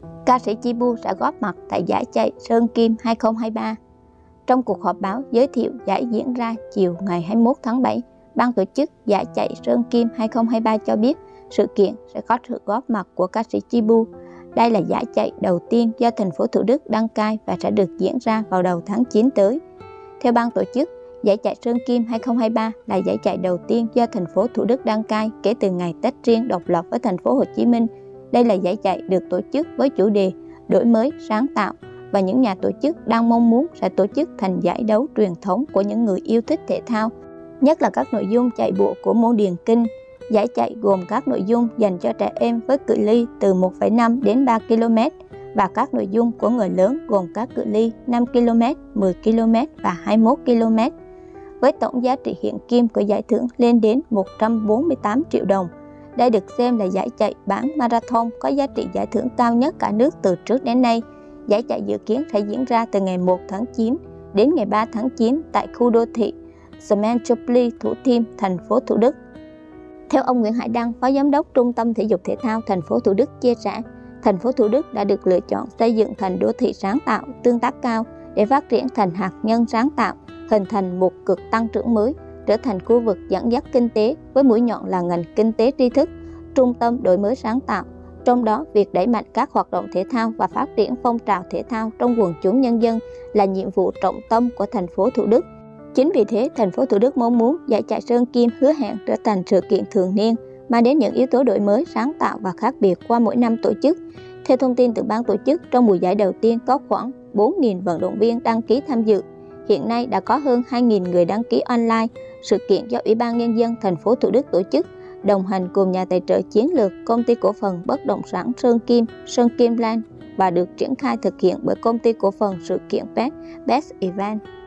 Ca sĩ Chi Bu sẽ góp mặt tại giải chạy Sơn Kim 2023. Trong cuộc họp báo giới thiệu giải diễn ra chiều ngày 21 tháng 7, ban tổ chức giải chạy Sơn Kim 2023 cho biết sự kiện sẽ có sự góp mặt của ca sĩ Chi Bu. Đây là giải chạy đầu tiên do thành phố Thủ Đức đăng cai và sẽ được diễn ra vào đầu tháng 9 tới. Theo ban tổ chức, giải chạy Sơn Kim 2023 là giải chạy đầu tiên do thành phố Thủ Đức đăng cai kể từ ngày tách riêng độc lập với thành phố Hồ Chí Minh. Đây là giải chạy được tổ chức với chủ đề đổi mới, sáng tạo và những nhà tổ chức đang mong muốn sẽ tổ chức thành giải đấu truyền thống của những người yêu thích thể thao, nhất là các nội dung chạy bộ của môn điền kinh. Giải chạy gồm các nội dung dành cho trẻ em với cự ly từ 1,5 đến 3 km và các nội dung của người lớn gồm các cự ly 5 km, 10 km và 21 km. Với tổng giá trị hiện kim của giải thưởng lên đến 148 triệu đồng. Đây được xem là giải chạy bán marathon có giá trị giải thưởng cao nhất cả nước từ trước đến nay. Giải chạy dự kiến sẽ diễn ra từ ngày 1 tháng 9 đến ngày 3 tháng 9 tại khu đô thị Smanchopli, Thủ Thiêm, thành phố Thủ Đức. Theo ông Nguyễn Hải Đăng, Phó Giám đốc Trung tâm Thể dục Thể thao thành phố Thủ Đức chia sẻ, thành phố Thủ Đức đã được lựa chọn xây dựng thành đô thị sáng tạo, tương tác cao để phát triển thành hạt nhân sáng tạo, hình thành một cực tăng trưởng mới, trở thành khu vực dẫn dắt kinh tế với mũi nhọn là ngành kinh tế tri thức, trung tâm đổi mới sáng tạo. Trong đó, việc đẩy mạnh các hoạt động thể thao và phát triển phong trào thể thao trong quần chúng nhân dân là nhiệm vụ trọng tâm của thành phố Thủ Đức. Chính vì thế, thành phố Thủ Đức mong muốn giải chạy Sơn Kim hứa hẹn trở thành sự kiện thường niên, mang đến những yếu tố đổi mới, sáng tạo và khác biệt qua mỗi năm tổ chức. Theo thông tin từ ban tổ chức, trong mùa giải đầu tiên có khoảng 4.000 vận động viên đăng ký tham dự. Hiện nay đã có hơn 2.000 người đăng ký online. Sự kiện do Ủy ban Nhân dân thành phố Thủ Đức tổ chức, đồng hành cùng nhà tài trợ chiến lược Công ty cổ phần bất động sản Sơn Kim Land và được triển khai thực hiện bởi Công ty cổ phần sự kiện Best Event.